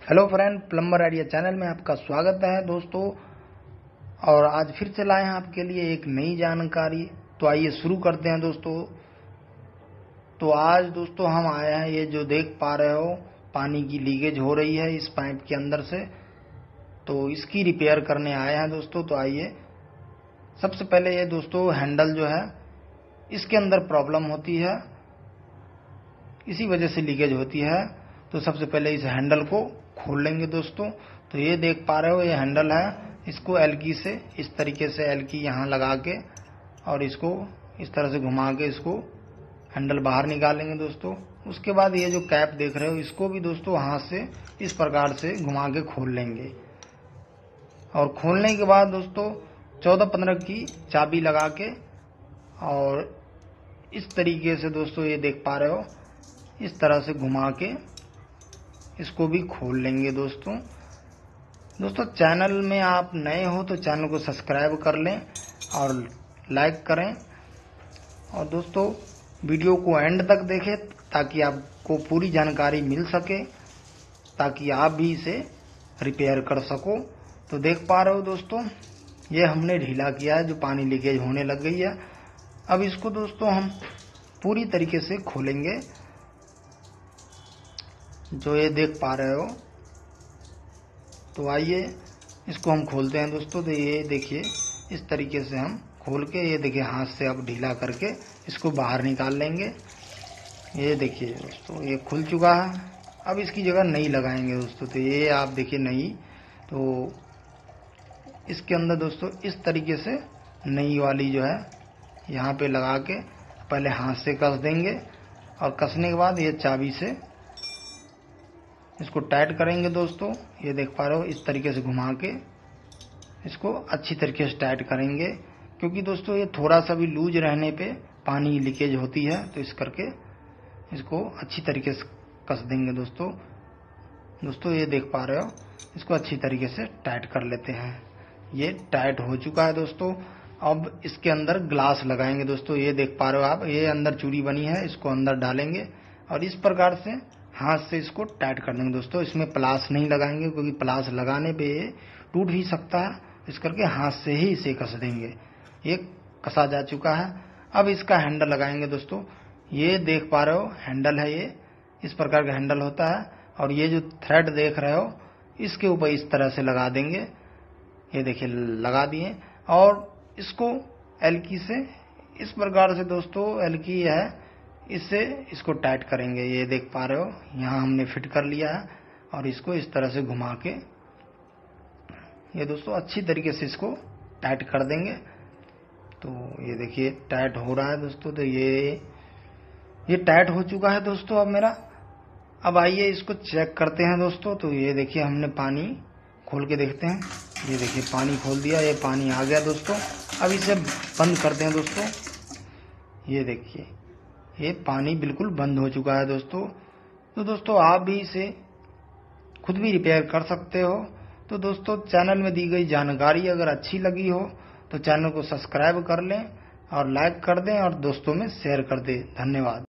Hello friend, plumber idea channel में आपका स्वागत है दोस्तों। और आज फिर से लाए हैं आपके लिए एक नई जानकारी। तो आइए शुरू करते हैं दोस्तों। तो आज दोस्तों हम आए हैं, ये जो देख पा रहे हो पानी की लीकेज हो रही है इस पाइप के अंदर से, तो इसकी रिपेयर करने आए हैं दोस्तों। तो आइए, सबसे पहले ये दोस्तों हैंडल जो है इसके अंदर प्रॉब्लम होती है, इसी वजह से लीकेज होती है। तो सबसे पहले इस हैंडल को खोल लेंगे दोस्तों। तो ये देख पा रहे हो ये हैंडल है, इसको एलकी से इस तरीके से एलकी यहाँ लगा के और इसको इस तरह से घुमा के इसको हैंडल बाहर निकालेंगे दोस्तों। उसके बाद ये जो कैप देख रहे हो इसको भी दोस्तों हाथ से इस प्रकार से घुमा के खोल लेंगे। और खोलने के बाद दोस्तों 14-15 की चाबी लगा के और इस तरीके से दोस्तों ये देख पा रहे हो इस तरह से घुमा के इसको भी खोल लेंगे दोस्तों। चैनल में आप नए हो तो चैनल को सब्सक्राइब कर लें और लाइक करें। और दोस्तों वीडियो को एंड तक देखें ताकि आपको पूरी जानकारी मिल सके, ताकि आप भी इसे रिपेयर कर सको। तो देख पा रहे हो दोस्तों ये हमने ढीला किया है, जो पानी लीकेज होने लग गई है। अब इसको दोस्तों हम पूरी तरीके से खोलेंगे, जो ये देख पा रहे हो। तो आइए इसको हम खोलते हैं दोस्तों। तो ये देखिए इस तरीके से हम खोल के, ये देखिए हाथ से अब ढीला करके इसको बाहर निकाल लेंगे। ये देखिए दोस्तों ये खुल चुका है। अब इसकी जगह नई लगाएंगे दोस्तों। तो ये आप देखिए नई, तो इसके अंदर दोस्तों इस तरीके से नई वाली जो है यहाँ पे लगा के पहले हाथ से कस देंगे और कसने के बाद ये चाबी से इसको टाइट करेंगे दोस्तों। ये देख पा रहे हो इस तरीके से घुमा के इसको अच्छी तरीके से टाइट करेंगे, क्योंकि दोस्तों ये थोड़ा सा भी लूज रहने पे पानी लीकेज होती है। तो इस करके इसको अच्छी तरीके से कस देंगे दोस्तों। ये देख पा रहे हो इसको अच्छी तरीके से टाइट कर लेते हैं। ये टाइट हो चुका है दोस्तों। अब इसके अंदर ग्लास लगाएंगे दोस्तों। ये देख पा रहे हो आप, ये अंदर चूड़ी बनी है, इसको अंदर डालेंगे और इस प्रकार से हाथ से इसको टाइट कर देंगे दोस्तों। इसमें प्लास नहीं लगाएंगे, क्योंकि प्लास लगाने पे ये टूट भी सकता है। इस करके हाथ से ही इसे कस देंगे। ये कसा जा चुका है। अब इसका हैंडल लगाएंगे दोस्तों। ये देख पा रहे हो हैंडल है, ये इस प्रकार का हैंडल होता है। और ये जो थ्रेड देख रहे हो इसके ऊपर इस तरह से लगा देंगे। ये देखिए लगा दिए और इसको एलकी से इस प्रकार से दोस्तों, एलकी है इससे इसको टाइट करेंगे। ये देख पा रहे हो यहाँ हमने फिट कर लिया है और इसको इस तरह से घुमा के ये दोस्तों अच्छी तरीके से इसको टाइट कर देंगे। तो ये देखिए टाइट हो रहा है दोस्तों। तो ये टाइट हो चुका है दोस्तों अब मेरा। अब आइए इसको चेक करते हैं दोस्तों। तो ये देखिए हमने पानी खोल के देखते हैं। ये देखिए पानी खोल दिया, ये पानी आ गया दोस्तों। अब इसे बंद करते हैं दोस्तों। ये देखिए ये पानी बिल्कुल बंद हो चुका है दोस्तों। तो दोस्तों आप भी इसे खुद भी रिपेयर कर सकते हो। तो दोस्तों चैनल में दी गई जानकारी अगर अच्छी लगी हो तो चैनल को सब्सक्राइब कर लें और लाइक कर दें और दोस्तों में शेयर कर दें। धन्यवाद।